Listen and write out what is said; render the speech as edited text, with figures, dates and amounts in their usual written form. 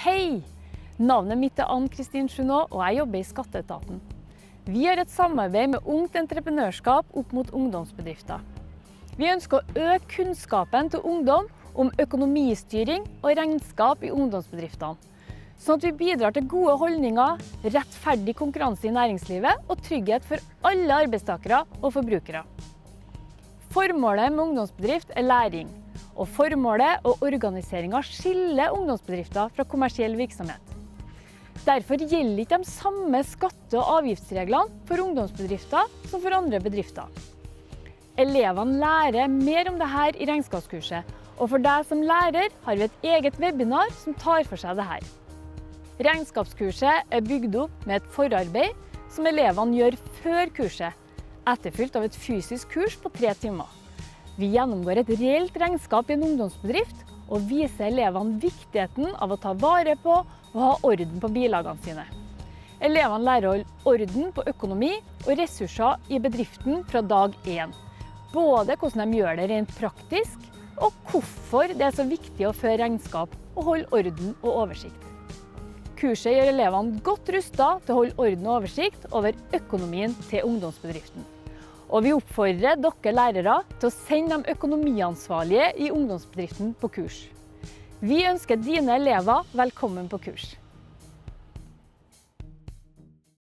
Hei! Navnet mitt er Ann-Kristin Junot, og jeg jobber i Skatteetaten. Vi har et samarbeid med Ungt Entreprenørskap opp mot ungdomsbedrifter. Vi ønsker å øke kunnskapen til ungdom om økonomistyring og regnskap i ungdomsbedriftene, sånn at vi bidrar til gode holdninger, rettferdig konkurranse i næringslivet og trygghet for alle arbeidstakere og forbrukere. Formålet med ungdomsbedrift er læring, og formålet og organiseringen skiller ungdomsbedrifter fra kommersiell virksomhet. Derfor gjelder ikke de samme skatte- og avgiftsreglene for ungdomsbedrifter som for andre bedrifter. Elevene lærer mer om dette i regnskapskurset, og for deg som lærer har vi et eget webinar som tar for seg dette. Regnskapskurset er bygd opp med et forarbeid som elevene gjør før kurset, etterfulgt av et fysisk kurs på 3 timer. Vi gjennomgår et reelt regnskap i en ungdomsbedrift og viser elevene viktigheten av å ta vare på og ha orden på bilagene sine. Elevene lærer å holde orden på økonomi og ressurser i bedriften fra dag 1. Både hvordan de gjør det rent praktisk, og hvorfor det er så viktig å føre regnskap og holde orden og oversikt. Kurset gjør elevene godt rustet til å holde orden og oversikt over økonomien til ungdomsbedriften. Og vi oppfordrer dere lærere til å sende de økonomiansvarlige i ungdomsbedriften på kurs. Vi ønsker dine elever velkommen på kurs.